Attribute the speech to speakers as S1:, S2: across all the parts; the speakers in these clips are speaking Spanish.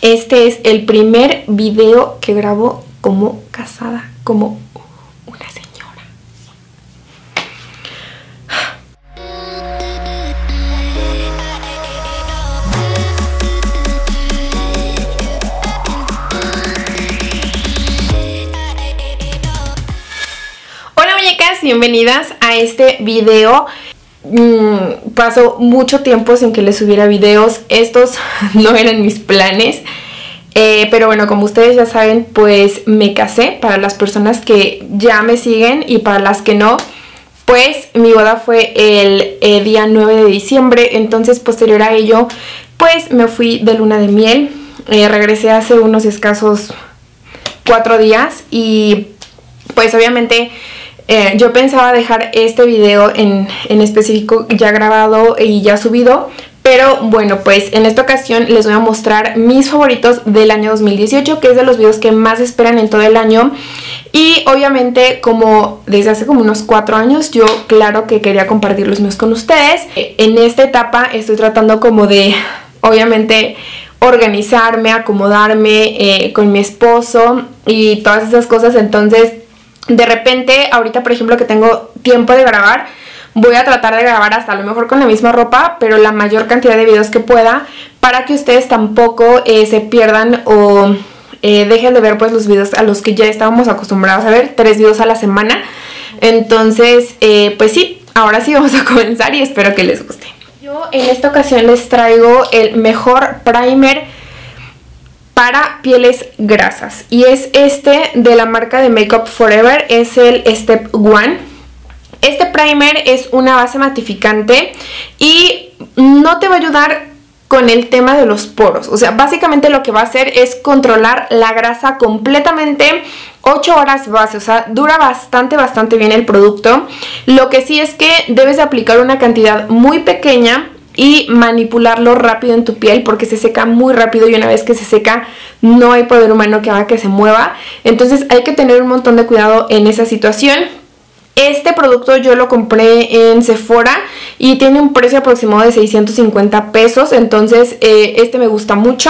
S1: Este es el primer video que grabo como casada, como una señora. Hola muñecas, bienvenidas a este video. Pasó mucho tiempo sin que les subiera videos. Estos no eran mis planes, pero bueno, como ustedes ya saben, pues me casé. Para las personas que ya me siguen y para las que no, pues mi boda fue el día 9 de diciembre. Entonces posterior a ello, pues me fui de luna de miel. Regresé hace unos escasos 4 días y pues obviamente yo pensaba dejar este video en específico ya grabado y ya subido, pero bueno, pues en esta ocasión les voy a mostrar mis favoritos del año 2018, que es de los videos que más esperan en todo el año. Y obviamente, como desde hace como unos 4 años, yo claro que quería compartir los míos con ustedes. En esta etapa estoy tratando como de, obviamente, organizarme, acomodarme con mi esposo y todas esas cosas. Entonces de repente, ahorita por ejemplo que tengo tiempo de grabar, voy a tratar de grabar hasta a lo mejor con la misma ropa, pero la mayor cantidad de videos que pueda, para que ustedes tampoco se pierdan o dejen de ver pues los videos a los que ya estábamos acostumbrados a ver, 3 videos a la semana. Entonces, pues sí, ahora sí vamos a comenzar y espero que les guste. Yo en esta ocasión les traigo el mejor primer para pieles grasas, y es este de la marca de Makeup Forever, es el Step 1. Este primer es una base matificante y no te va a ayudar con el tema de los poros. O sea, básicamente lo que va a hacer es controlar la grasa completamente 8 horas base. O sea, dura bastante bien el producto. Lo que sí es que debes de aplicar una cantidad muy pequeña y manipularlo rápido en tu piel, porque se seca muy rápido, y una vez que se seca no hay poder humano que haga que se mueva. Entonces hay que tener un montón de cuidado en esa situación. Este producto yo lo compré en Sephora y tiene un precio aproximado de 650 pesos. Entonces este me gusta mucho.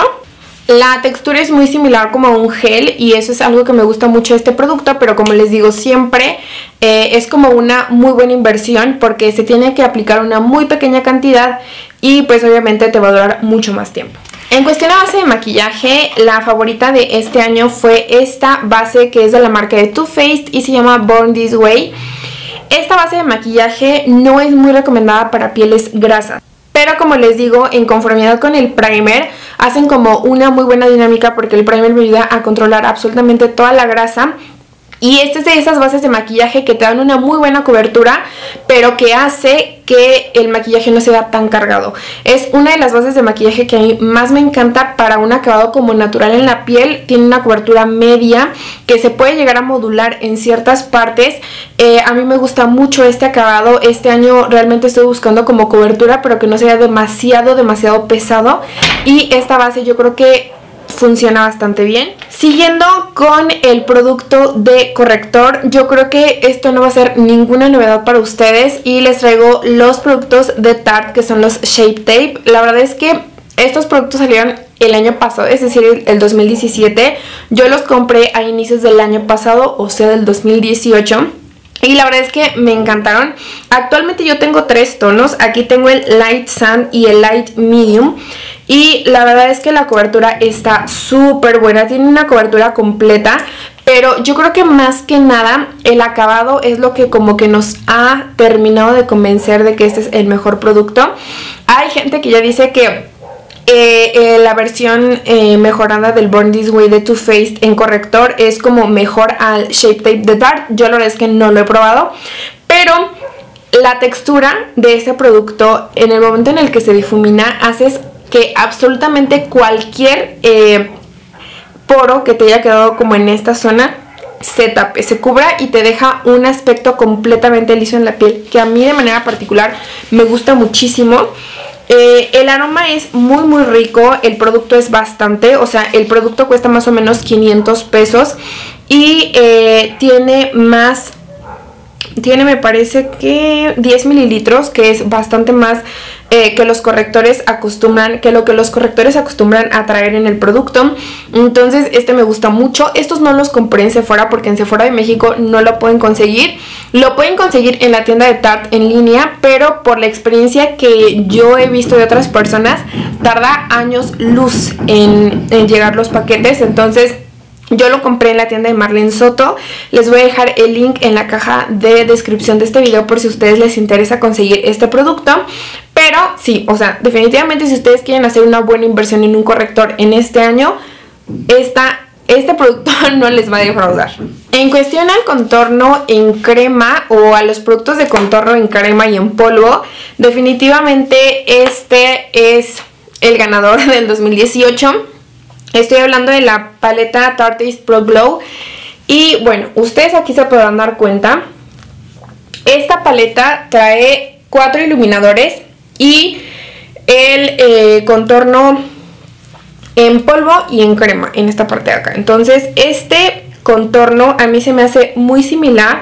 S1: La textura es muy similar como a un gel, y eso es algo que me gusta mucho de este producto, pero como les digo siempre, es como una muy buena inversión, porque se tiene que aplicar una muy pequeña cantidad y pues obviamente te va a durar mucho más tiempo. En cuestión a base de maquillaje, la favorita de este año fue esta base que es de la marca de Too Faced y se llama Born This Way. Esta base de maquillaje no es muy recomendada para pieles grasas, pero como les digo, en conformidad con el primer, hacen como una muy buena dinámica, porque el primer me ayuda a controlar absolutamente toda la grasa. Y este es de esas bases de maquillaje que te dan una muy buena cobertura, pero que hace que el maquillaje no se vea tan cargado. Es una de las bases de maquillaje que a mí más me encanta para un acabado como natural en la piel. Tiene una cobertura media que se puede llegar a modular en ciertas partes. A mí me gusta mucho este acabado. Este año realmente estoy buscando como cobertura, pero que no sea demasiado pesado. Y esta base yo creo que funciona bastante bien. Siguiendo con el producto de corrector, yo creo que esto no va a ser ninguna novedad para ustedes, y les traigo los productos de Tarte, que son los Shape Tape. La verdad es que estos productos salieron el año pasado, es decir, el 2017. Yo los compré a inicios del año pasado, o sea, del 2018. Y la verdad es que me encantaron. Actualmente yo tengo 3 tonos. Aquí tengo el Light Sand y el Light Medium. Y la verdad es que la cobertura está súper buena. Tiene una cobertura completa. Pero yo creo que más que nada el acabado es lo que como que nos ha terminado de convencer de que este es el mejor producto. Hay gente que ya dice que la versión mejorada del Born This Way de Too Faced en corrector es como mejor al Shape Tape de Tarte. Yo la verdad es que no lo he probado, pero la textura de este producto, en el momento en el que se difumina, hace que absolutamente cualquier poro que te haya quedado como en esta zona se tape, se cubra, y te deja un aspecto completamente liso en la piel, que a mí de manera particular me gusta muchísimo. El aroma es muy rico, el producto es bastante, o sea, el producto cuesta más o menos 500 pesos y tiene me parece que 10 mililitros, que es bastante más que los correctores acostumbran, que lo que los correctores acostumbran a traer en el producto. Entonces este me gusta mucho. Estos no los compré en Sephora porque en Sephora de México no lo pueden conseguir. Lo pueden conseguir en la tienda de Tarte en línea, pero por la experiencia que yo he visto de otras personas, tarda años luz en llegar los paquetes. Entonces yo lo compré en la tienda de Marlene Soto. Les voy a dejar el link en la caja de descripción de este video por si a ustedes les interesa conseguir este producto. Pero sí, o sea, definitivamente si ustedes quieren hacer una buena inversión en un corrector en este año, este producto no les va a defraudar. En cuestión al contorno en crema o a los productos de contorno en crema y en polvo, definitivamente este es el ganador del 2018. Estoy hablando de la paleta Tarte Pro Glow. Y bueno, ustedes aquí se podrán dar cuenta. Esta paleta trae 4 iluminadores y el contorno en polvo y en crema en esta parte de acá. Entonces este contorno a mí se me hace muy similar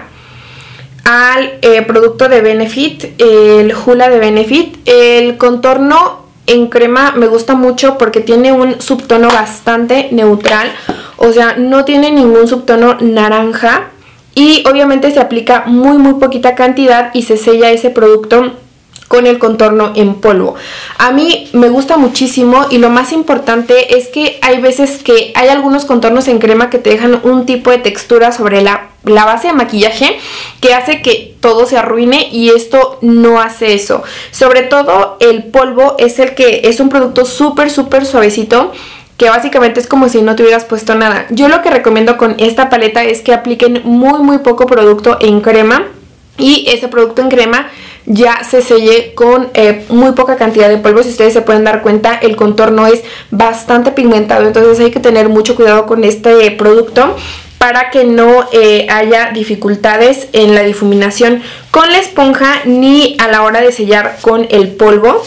S1: al producto de Benefit, el Hoola de Benefit. El contorno en crema me gusta mucho porque tiene un subtono bastante neutral, o sea, no tiene ningún subtono naranja y obviamente se aplica muy poquita cantidad y se sella ese producto con el contorno en polvo. A mí me gusta muchísimo y lo más importante es que hay veces que hay algunos contornos en crema que te dejan un tipo de textura sobre la base de maquillaje que hace que todo se arruine y esto no hace eso. Sobre todo el polvo es el que es un producto súper suavecito, que básicamente es como si no te hubieras puesto nada. Yo lo que recomiendo con esta paleta es que apliquen muy poco producto en crema y ese producto en crema ya se selle con muy poca cantidad de polvo. Si ustedes se pueden dar cuenta, el contorno es bastante pigmentado, entonces hay que tener mucho cuidado con este producto para que no haya dificultades en la difuminación con la esponja ni a la hora de sellar con el polvo.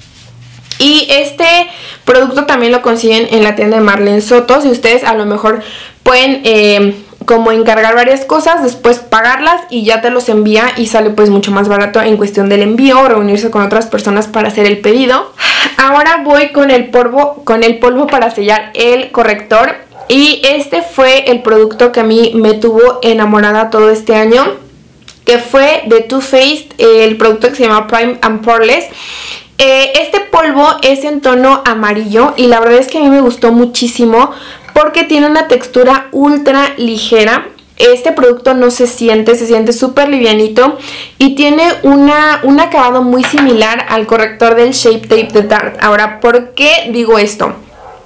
S1: Y este producto también lo consiguen en la tienda de Marlene Soto. Si ustedes a lo mejor pueden como encargar varias cosas, después pagarlas y ya te los envía y sale pues mucho más barato en cuestión del envío o reunirse con otras personas para hacer el pedido. Ahora voy con el polvo para sellar el corrector. Y este fue el producto que a mí me tuvo enamorada todo este año, que fue de Too Faced, el producto que se llama Prime and Poreless. Este polvo es en tono amarillo y la verdad es que a mí me gustó muchísimo porque tiene una textura ultra ligera. Este producto no se siente súper livianito y tiene un acabado muy similar al corrector del Shape Tape de Tarte. Ahora, ¿por qué digo esto?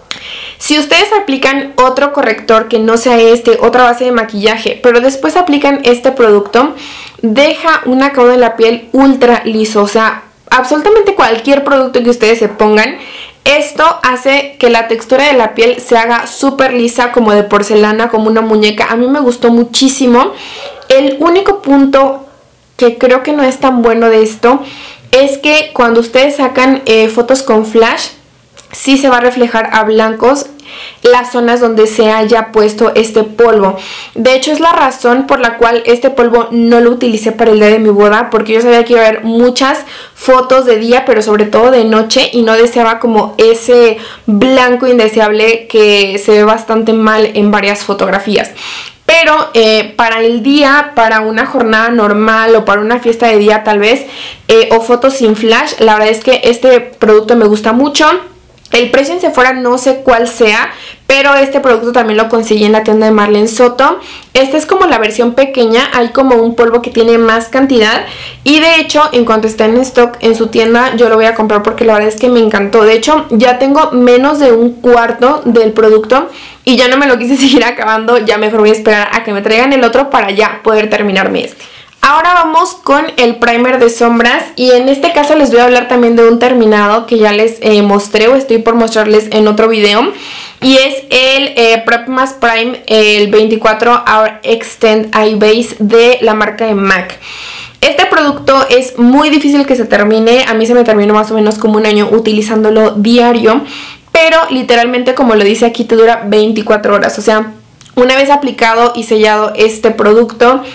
S1: Si ustedes aplican otro corrector que no sea otra base de maquillaje, pero después aplican este producto, deja un acabado en la piel ultra liso. O sea, absolutamente cualquier producto que ustedes se pongan, esto hace que la textura de la piel se haga súper lisa, como de porcelana, como una muñeca. A mí me gustó muchísimo. El único punto que creo que no es tan bueno de esto es que cuando ustedes sacan fotos con flash, sí se va a reflejar a blancos las zonas donde se haya puesto este polvo. De hecho es la razón por la cual este polvo no lo utilicé para el día de mi boda, porque yo sabía que iba a haber muchas fotos de día, pero sobre todo de noche, y no deseaba como ese blanco indeseable que se ve bastante mal en varias fotografías. Pero para el día, para una jornada normal o para una fiesta de día tal vez, o fotos sin flash, la verdad es que este producto me gusta mucho. El precio en Sephora no sé cuál sea, pero este producto también lo conseguí en la tienda de Marlene Soto. Esta es como la versión pequeña, hay como un polvo que tiene más cantidad. Y de hecho, en cuanto esté en stock en su tienda, yo lo voy a comprar porque la verdad es que me encantó. De hecho, ya tengo menos de un cuarto del producto y ya no me lo quise seguir acabando. Ya mejor voy a esperar a que me traigan el otro para ya poder terminarme este. Ahora vamos con el primer de sombras y en este caso les voy a hablar también de un terminado que ya les mostré o estoy por mostrarles en otro video. Y es el Prep Mask Prime, el 24 Hour Extend Eye Base de la marca de MAC. Este producto es muy difícil que se termine, a mí se me terminó más o menos como un año utilizándolo diario. Pero literalmente, como lo dice aquí, te dura 24 horas, o sea, una vez aplicado y sellado este producto,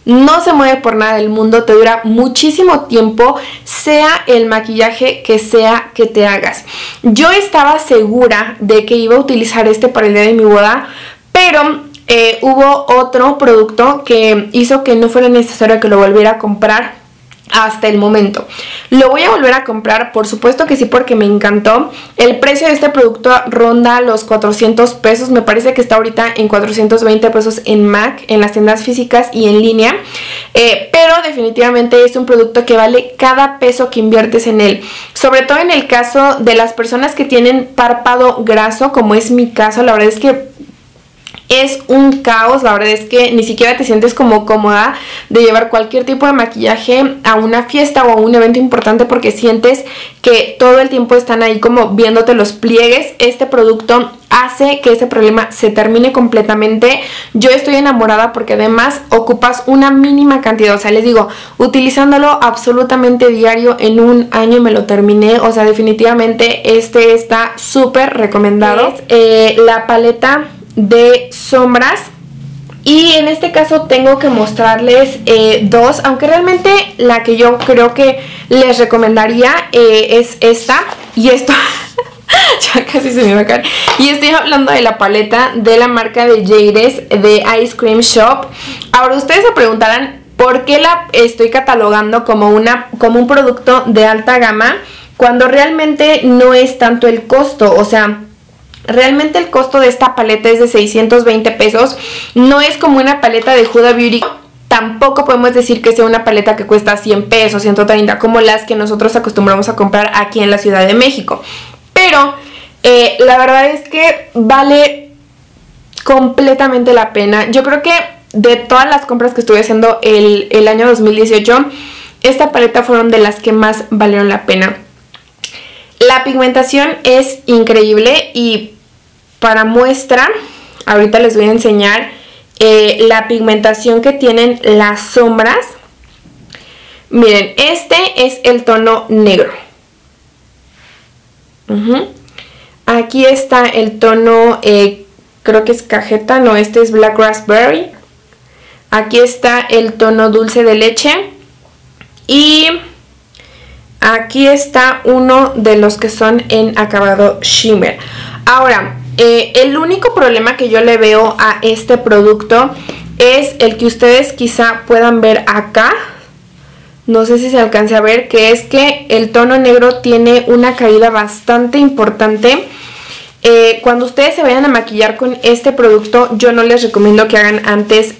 S1: no se mueve por nada del mundo, te dura muchísimo tiempo, sea el maquillaje que sea que te hagas. Yo estaba segura de que iba a utilizar este para el día de mi boda, pero hubo otro producto que hizo que no fuera necesario que lo volviera a comprar hasta el momento. Lo voy a volver a comprar, por supuesto que sí, porque me encantó. El precio de este producto ronda los 400 pesos, me parece que está ahorita en 420 pesos en MAC, en las tiendas físicas y en línea, pero definitivamente es un producto que vale cada peso que inviertes en él, sobre todo en el caso de las personas que tienen párpado graso, como es mi caso. La verdad es que es un caos, la verdad es que ni siquiera te sientes como cómoda de llevar cualquier tipo de maquillaje a una fiesta o a un evento importante, porque sientes que todo el tiempo están ahí como viéndote los pliegues. Este producto hace que ese problema se termine completamente. Yo estoy enamorada porque además ocupas una mínima cantidad, o sea, les digo, utilizándolo absolutamente diario, en un año me lo terminé. O sea, definitivamente este está súper recomendado. Es la paleta de sombras, y en este caso tengo que mostrarles dos, aunque realmente la que yo creo que les recomendaría es esta, y esto ya casi se me va a caer, y estoy hablando de la paleta de la marca de Jadez de Ice Cream Shop. Ahora ustedes se preguntarán por qué la estoy catalogando como un producto de alta gama, cuando realmente no es tanto el costo. O sea, realmente el costo de esta paleta es de 620 pesos. No es como una paleta de Huda Beauty. Tampoco podemos decir que sea una paleta que cuesta 100 pesos, 130, como las que nosotros acostumbramos a comprar aquí en la Ciudad de México. Pero la verdad es que vale completamente la pena. Yo creo que de todas las compras que estuve haciendo el año 2018, esta paleta fueron de las que más valieron la pena. La pigmentación es increíble, y para muestra, ahorita les voy a enseñar la pigmentación que tienen las sombras. Miren, este es el tono negro. Aquí está el tono, creo que es cajeta, no, este es Black Raspberry. Aquí está el tono dulce de leche. Y aquí está uno de los que son en acabado shimmer. Ahora, el único problema que yo le veo a este producto es el que ustedes quizá puedan ver acá. No sé si se alcance a ver, que es que el tono negro tiene una caída bastante importante. Cuando ustedes se vayan a maquillar con este producto, yo no les recomiendo que hagan antes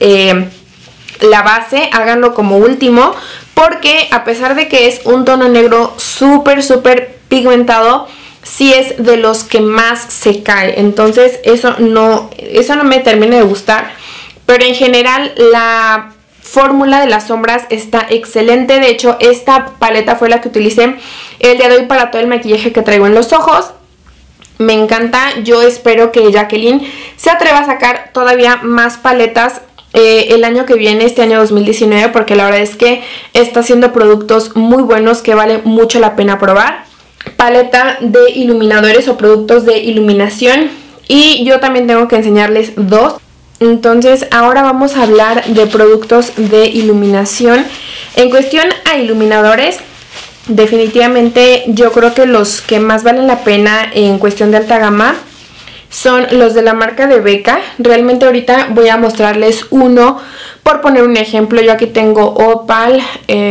S1: la base, háganlo como último, porque a pesar de que es un tono negro súper pigmentado, sí es de los que más se cae. Entonces eso no me termina de gustar. Pero en general la fórmula de las sombras está excelente. De hecho, esta paleta fue la que utilicé el día de hoy para todo el maquillaje que traigo en los ojos. Me encanta. Yo espero que Jacqueline se atreva a sacar todavía más paletas el año que viene, este año 2019, porque la verdad es que está haciendo productos muy buenos que vale mucho la pena probar. Paleta de iluminadores o productos de iluminación, y yo también tengo que enseñarles dos. Entonces ahora vamos a hablar de productos de iluminación. En cuestión a iluminadores, definitivamente yo creo que los que más valen la pena en cuestión de alta gama son los de la marca de Becca. Realmente ahorita voy a mostrarles uno, por poner un ejemplo. Yo aquí tengo Opal,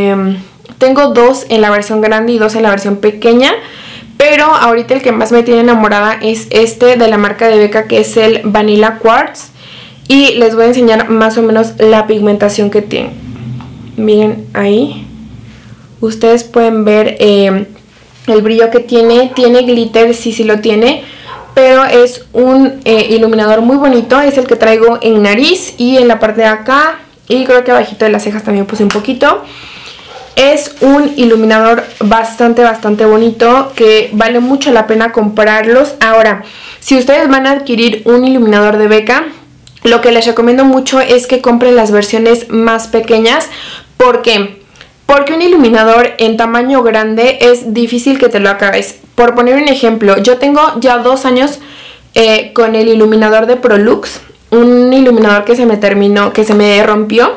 S1: tengo dos en la versión grande y dos en la versión pequeña, pero ahorita el que más me tiene enamorada es este de la marca de Becca, que es el Vanilla Quartz, y les voy a enseñar más o menos la pigmentación que tiene. Miren ahí, ustedes pueden ver el brillo que tiene. Tiene glitter, sí lo tiene, pero es un iluminador muy bonito. Es el que traigo en nariz y en la parte de acá, y creo que abajito de las cejas también puse un poquito. Es un iluminador bastante bonito, que vale mucho la pena comprarlos. Ahora, si ustedes van a adquirir un iluminador de Becca, lo que les recomiendo mucho es que compren las versiones más pequeñas. ¿Por qué? Porque un iluminador en tamaño grande es difícil que te lo acabes. Por poner un ejemplo, yo tengo ya 2 años con el iluminador de Prolux, un iluminador que se me rompió,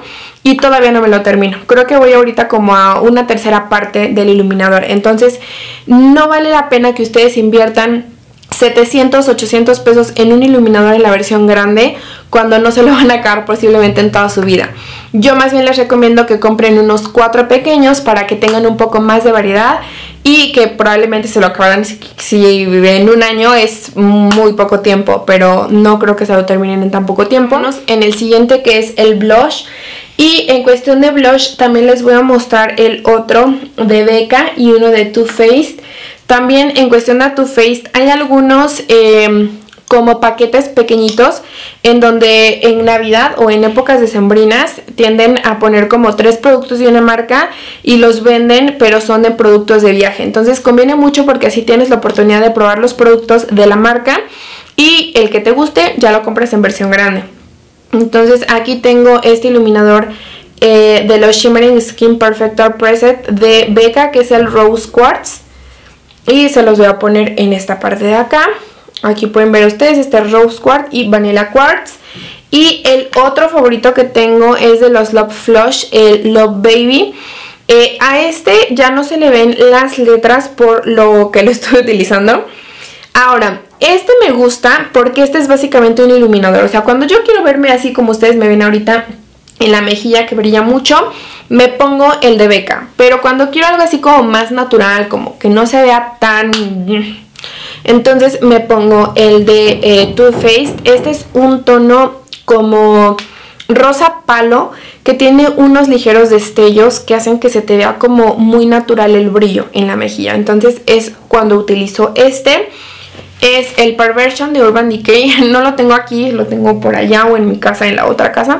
S1: y todavía no me lo termino. Creo que voy ahorita como a una tercera parte del iluminador. Entonces no vale la pena que ustedes inviertan 700, 800 pesos en un iluminador en la versión grande cuando no se lo van a acabar posiblemente en toda su vida. Yo más bien les recomiendo que compren unos 4 pequeños para que tengan un poco más de variedad y que probablemente se lo acabarán si en un año. Es muy poco tiempo, pero no creo que se lo terminen en tan poco tiempo. En el siguiente, que es el blush. Y en cuestión de blush también les voy a mostrar el otro de Becca y uno de Too Faced. También en cuestión de Too Faced hay algunos como paquetes pequeñitos en donde en Navidad o en épocas decembrinas tienden a poner como 3 productos de una marca y los venden, pero son de productos de viaje. Entonces conviene mucho porque así tienes la oportunidad de probar los productos de la marca y el que te guste ya lo compras en versión grande. Entonces aquí tengo este iluminador de los Shimmering Skin Perfector Preset de Becca, que es el Rose Quartz, y se los voy a poner en esta parte de acá. Aquí pueden ver ustedes, este Rose Quartz y Vanilla Quartz. Y el otro favorito que tengo es de los Love Flush, el Love Baby. A este ya no se le ven las letras por lo que lo estoy utilizando. Ahora, este me gusta porque este es básicamente un iluminador. O sea, cuando yo quiero verme así como ustedes me ven ahorita en la mejilla que brilla mucho, me pongo el de Becca. Pero cuando quiero algo así como más natural, como que no se vea tan... entonces me pongo el de Too Faced. Este es un tono como rosa palo que tiene unos ligeros destellos que hacen que se te vea como muy natural el brillo en la mejilla. Entonces es cuando utilizo este. Es el Perversion de Urban Decay. No lo tengo aquí, lo tengo por allá o en mi casa, en la otra casa.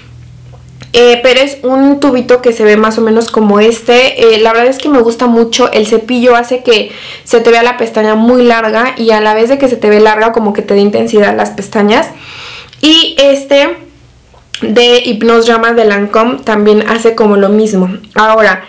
S1: Pero es un tubito que se ve más o menos como este. La verdad es que me gusta mucho. El cepillo hace que se te vea la pestaña muy larga y a la vez de que se te ve larga como que te da intensidad las pestañas. Y este de Hypnose Drama de Lancôme también hace como lo mismo. Ahora,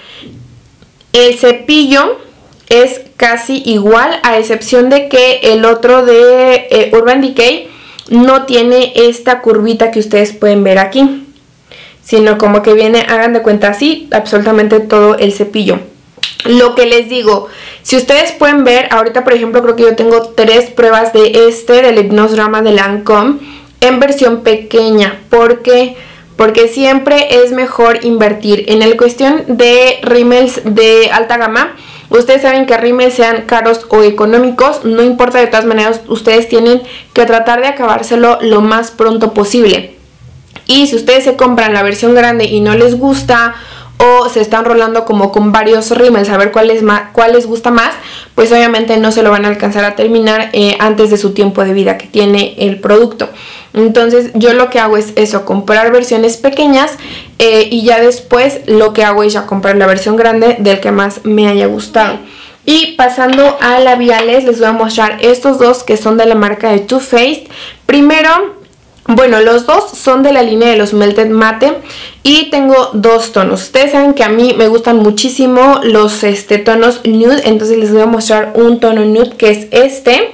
S1: el cepillo es casi igual, a excepción de que el otro de Urban Decay no tiene esta curvita que ustedes pueden ver aquí, sino como que viene, hagan de cuenta así, absolutamente todo el cepillo. Lo que les digo, si ustedes pueden ver, ahorita por ejemplo creo que yo tengo 3 pruebas de este, del Hypnose Drama de Lancôme, en versión pequeña. ¿Por qué? Porque siempre es mejor invertir en el cuestión de rímels de alta gama. Ustedes saben que rímels sean caros o económicos, no importa, de todas maneras ustedes tienen que tratar de acabárselo lo más pronto posible. Y si ustedes se compran la versión grande y no les gusta, o se están rolando como con varios rímels a ver cuál les gusta más, pues obviamente no se lo van a alcanzar a terminar antes de su tiempo de vida que tiene el producto. Entonces yo lo que hago es eso, comprar versiones pequeñas y ya después lo que hago es ya comprar la versión grande del que más me haya gustado. Y pasando a labiales, les voy a mostrar estos dos que son de la marca de Too Faced. Primero, bueno, los dos son de la línea de los Melted Matte y tengo 2 tonos. Ustedes saben que a mí me gustan muchísimo los tonos nude, entonces les voy a mostrar un tono nude que es este.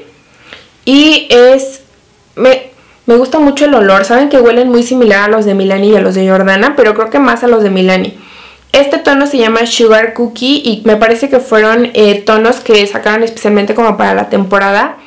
S1: Y es... Me gusta mucho el olor. Saben que huelen muy similar a los de Milani y a los de Jordana, pero creo que más a los de Milani. Este tono se llama Sugar Cookie y me parece que fueron tonos que sacaron especialmente como para la temporada.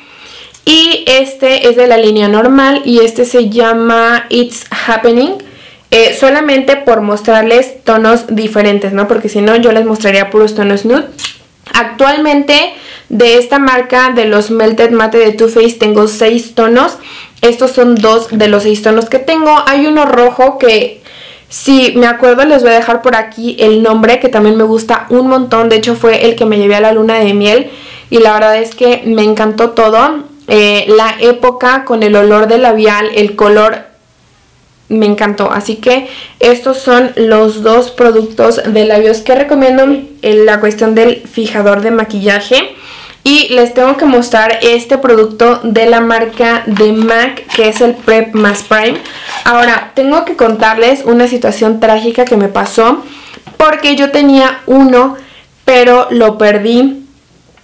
S1: Y este es de la línea normal y este se llama It's Happening. Solamente por mostrarles tonos diferentes, ¿no? Porque si no yo les mostraría puros tonos nude. Actualmente de esta marca de los Melted Matte de Too Faced tengo 6 tonos. Estos son 2 de los 6 tonos que tengo. Hay uno rojo que, si me acuerdo, les voy a dejar por aquí el nombre, que también me gusta un montón. De hecho fue el que me llevé a la luna de miel y la verdad es que me encantó todo. La época con el olor del labial, el color, me encantó. Así que estos son los 2 productos de labios que recomiendo en la cuestión del fijador de maquillaje. Y les tengo que mostrar este producto de la marca de MAC, que es el Prep Más Prime. Ahora, tengo que contarles una situación trágica que me pasó, porque yo tenía uno, pero lo perdí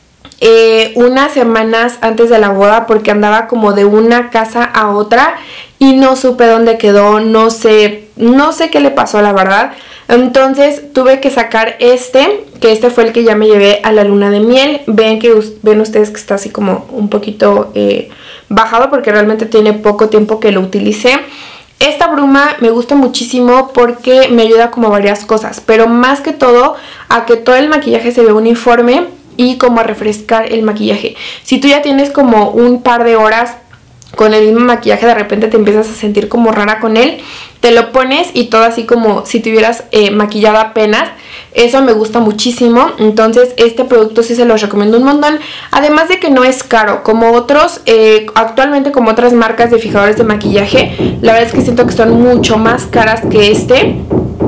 S1: unas semanas antes de la boda porque andaba como de una casa a otra y no supe dónde quedó, no sé qué le pasó, la verdad. Entonces tuve que sacar que este fue el que ya me llevé a la luna de miel. Ven ustedes que está así como un poquito bajado porque realmente tiene poco tiempo que lo utilicé. Esta bruma me gusta muchísimo porque me ayuda como a varias cosas, pero más que todo a que todo el maquillaje se vea uniforme y como a refrescar el maquillaje. Si tú ya tienes como un par de horas con el mismo maquillaje, de repente te empiezas a sentir como rara con él, te lo pones y todo así como si te hubieras maquillado apenas. Eso me gusta muchísimo, entonces este producto sí se los recomiendo un montón. Además de que no es caro, como otros, actualmente como otras marcas de fijadores de maquillaje, la verdad es que siento que son mucho más caras que este.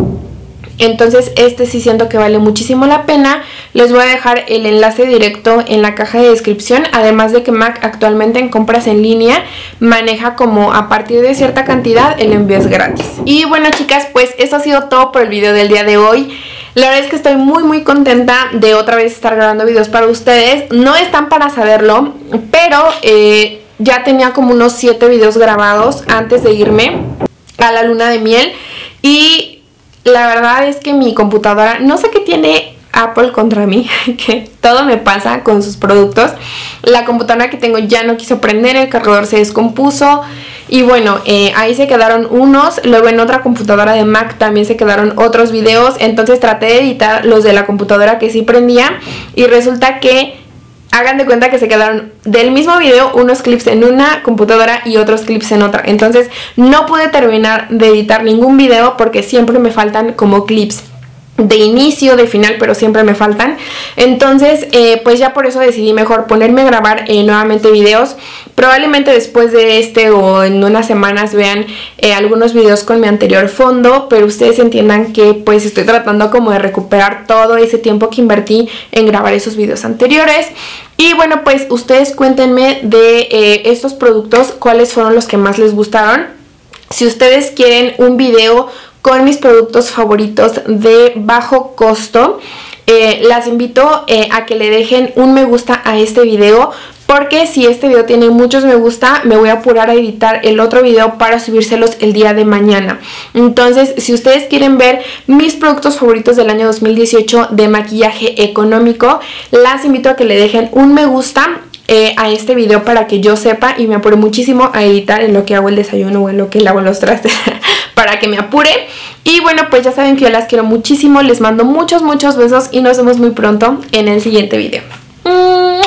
S1: Entonces este sí siento que vale muchísimo la pena. Les voy a dejar el enlace directo en la caja de descripción. Además de que MAC actualmente en compras en línea maneja como a partir de cierta cantidad el envío es gratis. Y bueno, chicas, pues eso ha sido todo por el video del día de hoy. La verdad es que estoy muy contenta de otra vez estar grabando videos para ustedes. No están para saberlo, pero ya tenía como unos 7 videos grabados antes de irme a la luna de miel. Y la verdad es que mi computadora, no sé qué tiene Apple contra mí, que todo me pasa con sus productos. La computadora que tengo ya no quiso prender, el cargador se descompuso. Y bueno, ahí se quedaron unos. Luego en otra computadora de Mac también se quedaron otros videos. Entonces traté de editar los de la computadora que sí prendía. Y resulta que hagan de cuenta que se quedaron del mismo video unos clips en una computadora y otros clips en otra. Entonces no pude terminar de editar ningún video porque siempre me faltan como clips de inicio, de final, pero siempre me faltan. Entonces pues ya por eso decidí mejor ponerme a grabar nuevamente videos. Probablemente después de este o en unas semanas vean algunos videos con mi anterior fondo, pero ustedes entiendan que pues estoy tratando como de recuperar todo ese tiempo que invertí en grabar esos videos anteriores. Y bueno, pues ustedes cuéntenme de estos productos cuáles fueron los que más les gustaron. Si ustedes quieren un video con mis productos favoritos de bajo costo, las invito a que le dejen un me gusta a este video, porque si este video tiene muchos me gusta, me voy a apurar a editar el otro video para subírselos el día de mañana. Entonces, si ustedes quieren ver mis productos favoritos del año 2018 de maquillaje económico, las invito a que le dejen un me gusta a este video para que yo sepa y me apure muchísimo a editar en lo que hago el desayuno o en lo que lavo los trastes para que me apure. Y bueno, pues ya saben que yo las quiero muchísimo, les mando muchos besos y nos vemos muy pronto en el siguiente video.